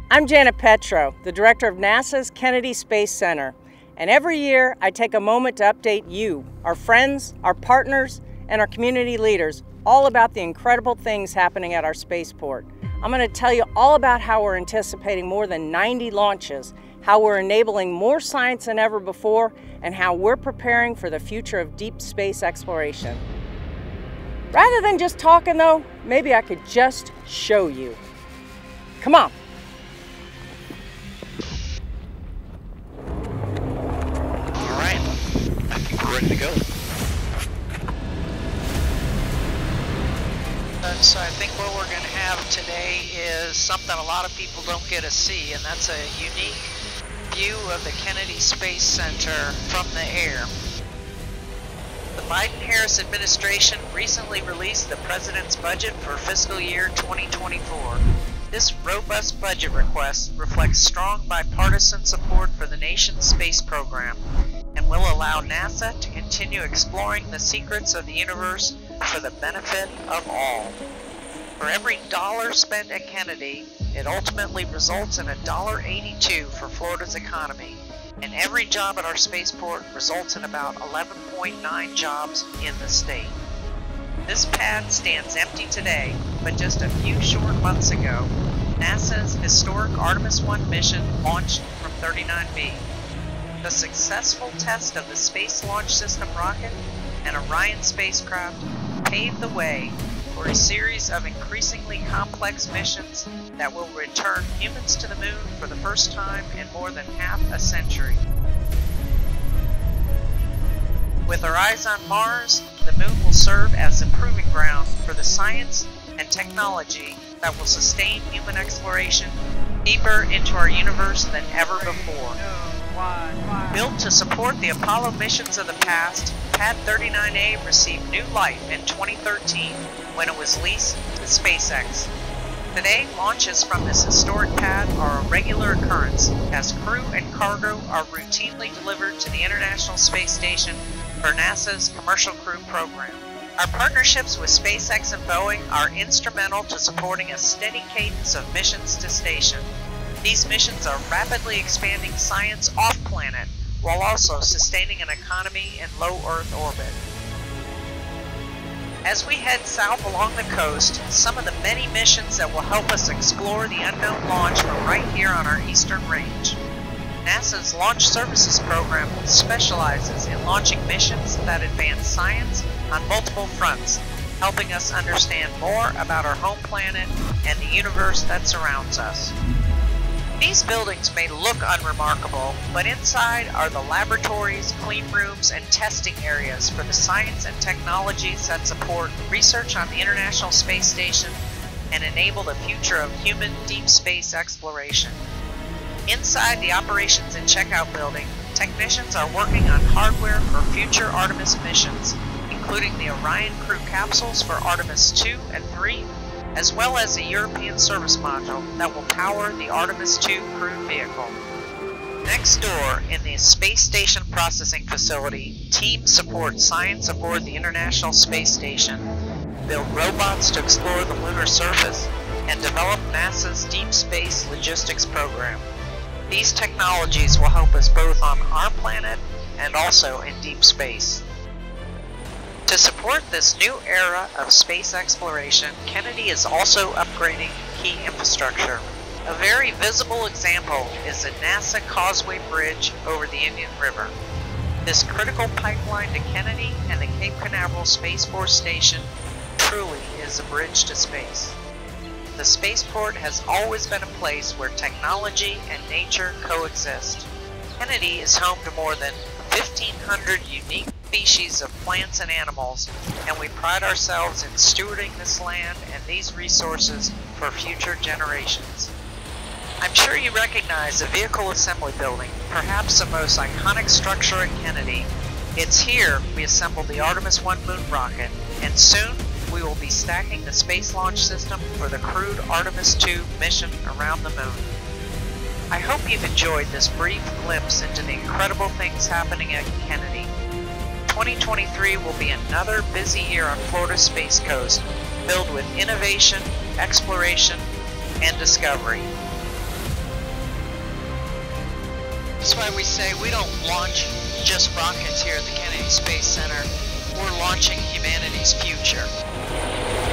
I'm Janet Petro, the director of NASA's Kennedy Space Center, and every year I take a moment to update you, our friends, our partners, and our community leaders all about the incredible things happening at our spaceport. I'm going to tell you all about how we're anticipating more than 90 launches, how we're enabling more science than ever before, and how we're preparing for the future of deep space exploration. Rather than just talking though, maybe I could just show you. Come on. All right, I think we're ready to go. So I think what we're going to have today is something a lot of people don't get to see, and that's a unique view of the Kennedy Space Center from the air. The Biden-Harris administration recently released the president's budget for fiscal year 2024. This robust budget request reflects strong bipartisan support for the nation's space program and will allow NASA to continue exploring the secrets of the universe for the benefit of all. For every dollar spent at Kennedy, it ultimately results in $1.82 for Florida's economy, and every job at our spaceport results in about 11.9 jobs in the state. This pad stands empty today, but just a few short months ago, NASA's historic Artemis I mission launched from 39B. The successful test of the Space Launch System rocket and Orion spacecraft paved the way for a series of increasingly complex missions that will return humans to the moon for the first time in more than half a century. With our eyes on Mars, the moon will serve as a proving ground for the science and technology that will sustain human exploration deeper into our universe than ever before. Built to support the Apollo missions of the past, Pad 39A received new life in 2013 when it was leased to SpaceX. Today, launches from this historic pad are a regular occurrence as crew and cargo are routinely delivered to the International Space Station for NASA's Commercial Crew Program. Our partnerships with SpaceX and Boeing are instrumental to supporting a steady cadence of missions to station. These missions are rapidly expanding science off-planet while also sustaining an economy in low Earth orbit. As we head south along the coast, some of the many missions that will help us explore the unknown launch from right here on our eastern range. NASA's Launch Services Program specializes in launching missions that advance science on multiple fronts, helping us understand more about our home planet and the universe that surrounds us. These buildings may look unremarkable, but inside are the laboratories, clean rooms, and testing areas for the science and technologies that support research on the International Space Station and enable the future of human deep space exploration. Inside the Operations and Checkout building, technicians are working on hardware for future Artemis missions, including the Orion crew capsules for Artemis II and III, as well as a European service module that will power the Artemis II crew vehicle. Next door, in the Space Station Processing Facility, teams support science aboard the International Space Station, build robots to explore the lunar surface, and develop NASA's Deep Space Logistics Program. These technologies will help us both on our planet and also in deep space. To support this new era of space exploration, Kennedy is also upgrading key infrastructure. A very visible example is the NASA Causeway Bridge over the Indian River. This critical pipeline to Kennedy and the Cape Canaveral Space Force Station truly is a bridge to space. The spaceport has always been a place where technology and nature coexist. Kennedy is home to more than 1,500 unique species of plants and animals, and we pride ourselves in stewarding this land and these resources for future generations. I'm sure you recognize the Vehicle Assembly Building, perhaps the most iconic structure in Kennedy. It's here we assembled the Artemis I moon rocket, and soon we will be stacking the Space Launch System for the crewed Artemis II mission around the moon. I hope you've enjoyed this brief glimpse into the incredible things happening at Kennedy. 2023 will be another busy year on Florida's Space Coast, filled with innovation, exploration, and discovery. That's why we say we don't launch just rockets here at the Kennedy Space Center. We're launching humanity's future.